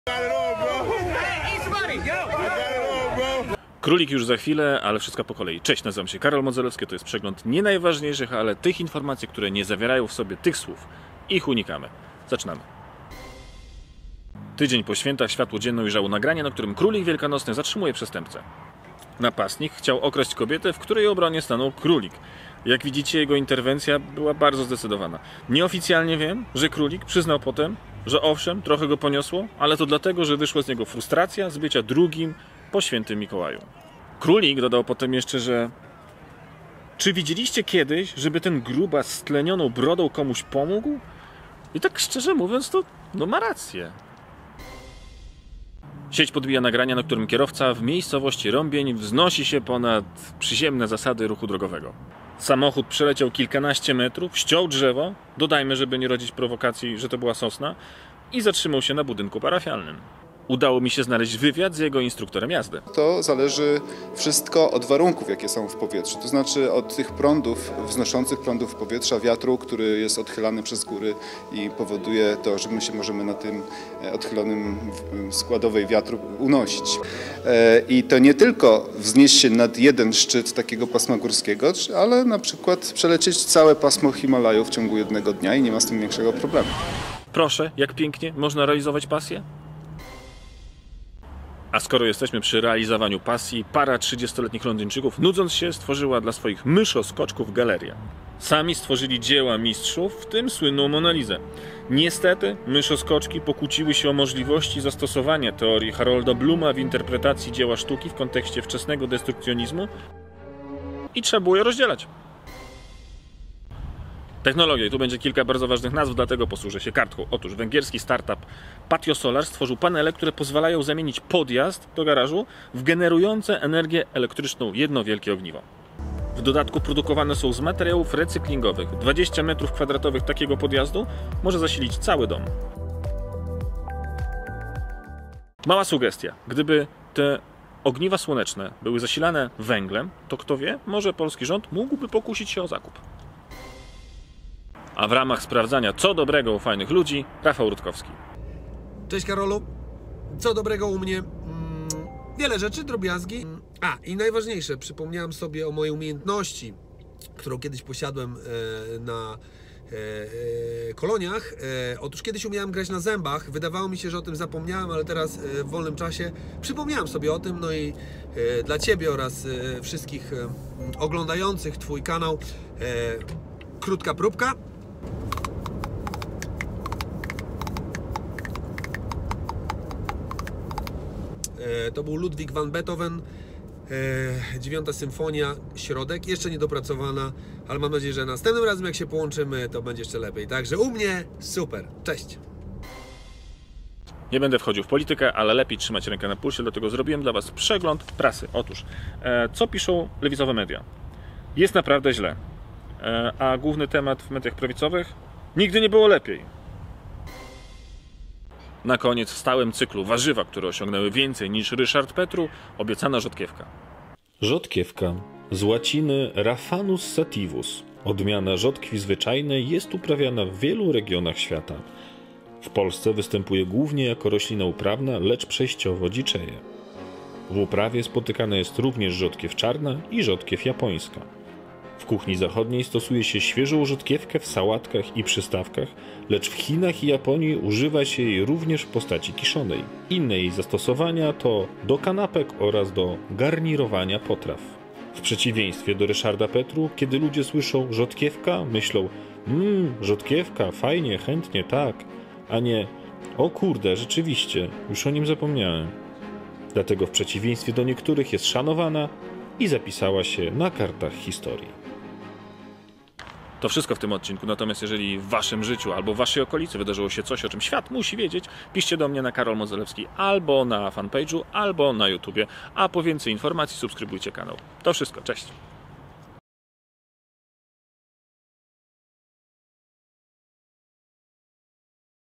Królik już za chwilę, ale wszystko po kolei. Cześć, nazywam się Karol Modzelewski, to jest przegląd nie najważniejszych, ale tych informacji, które nie zawierają w sobie tych słów. Ich unikamy. Zaczynamy. Tydzień po świętach światło dzienne ujrzało nagranie, na którym królik wielkanocny zatrzymuje przestępcę. Napastnik chciał okraść kobietę, w której obronie stanął królik. Jak widzicie, jego interwencja była bardzo zdecydowana. Nieoficjalnie wiem, że królik przyznał potem, że owszem, trochę go poniosło, ale to dlatego, że wyszła z niego frustracja z bycia drugim po świętym Mikołaju. Królik dodał potem jeszcze, że czy widzieliście kiedyś, żeby ten grubas z stlenioną brodą komuś pomógł? I tak szczerze mówiąc, to ma rację. Sieć podbija nagrania, na którym kierowca w miejscowości Rąbień wznosi się ponad przyziemne zasady ruchu drogowego. Samochód przeleciał kilkanaście metrów, ściął drzewo, dodajmy, żeby nie rodzić prowokacji, że to była sosna, i zatrzymał się na budynku parafialnym. Udało mi się znaleźć wywiad z jego instruktorem jazdy. To zależy wszystko od warunków, jakie są w powietrzu. To znaczy od tych prądów, wznoszących prądów powietrza, wiatru, który jest odchylany przez góry i powoduje to, że my się możemy na tym odchylonym składowej wiatru unosić. I to nie tylko wznieść się nad jeden szczyt takiego pasma górskiego, ale na przykład przelecieć całe pasmo Himalajów w ciągu jednego dnia i nie ma z tym większego problemu. Proszę, jak pięknie można realizować pasję? A skoro jesteśmy przy realizowaniu pasji, para 30-letnich Londyńczyków, nudząc się, stworzyła dla swoich myszoskoczków galerię. Sami stworzyli dzieła mistrzów, w tym słynną Monalizę. Niestety, myszoskoczki pokłóciły się o możliwości zastosowania teorii Harolda Blooma w interpretacji dzieła sztuki w kontekście wczesnego destrukcjonizmu i trzeba było je rozdzielać. Technologia. I tu będzie kilka bardzo ważnych nazw, dlatego posłużę się kartką. Otóż węgierski startup Patio Solar stworzył panele, które pozwalają zamienić podjazd do garażu w generujące energię elektryczną jedno wielkie ogniwo. W dodatku produkowane są z materiałów recyklingowych. 20 m2 takiego podjazdu może zasilić cały dom. Mała sugestia. Gdyby te ogniwa słoneczne były zasilane węglem, to kto wie, może polski rząd mógłby pokusić się o zakup. A w ramach sprawdzania, co dobrego u fajnych ludzi, Rafał Rutkowski. Cześć Karolu. Co dobrego u mnie? Wiele rzeczy, drobiazgi. I najważniejsze, przypomniałem sobie o mojej umiejętności, którą kiedyś posiadłem na koloniach. Otóż kiedyś umiałem grać na zębach. Wydawało mi się, że o tym zapomniałem, ale teraz w wolnym czasie przypomniałem sobie o tym. No i dla Ciebie oraz wszystkich oglądających Twój kanał krótka próbka. To był Ludwig van Beethoven, 9. symfonia, środek, jeszcze niedopracowana, ale mam nadzieję, że następnym razem jak się połączymy, to będzie jeszcze lepiej. Także u mnie super. Cześć! Nie będę wchodził w politykę, ale lepiej trzymać rękę na pulsie, dlatego zrobiłem dla Was przegląd prasy. Otóż, co piszą lewicowe media? Jest naprawdę źle. A główny temat w mediach prawicowych? Nigdy nie było lepiej. Na koniec w stałym cyklu warzywa, które osiągnęły więcej niż Ryszard Petru, obiecana rzodkiewka. Rzodkiewka, z łaciny Raphanus sativus. Odmiana rzodkwi zwyczajnej jest uprawiana w wielu regionach świata. W Polsce występuje głównie jako roślina uprawna, lecz przejściowo dziczeje. W uprawie spotykana jest również rzodkiew czarna i rzodkiew japońska. W kuchni zachodniej stosuje się świeżą rzodkiewkę w sałatkach i przystawkach, lecz w Chinach i Japonii używa się jej również w postaci kiszonej. Inne jej zastosowania to do kanapek oraz do garnirowania potraw. W przeciwieństwie do Ryszarda Petru, kiedy ludzie słyszą rzodkiewka, myślą rzodkiewka, fajnie, chętnie, tak, a nie o kurde, rzeczywiście, już o nim zapomniałem. Dlatego w przeciwieństwie do niektórych jest szanowana i zapisała się na kartach historii. To wszystko w tym odcinku, natomiast jeżeli w Waszym życiu albo w Waszej okolicy wydarzyło się coś, o czym świat musi wiedzieć, piszcie do mnie na Karol Modzelewski albo na fanpage'u, albo na YouTubie, a po więcej informacji subskrybujcie kanał. To wszystko, cześć!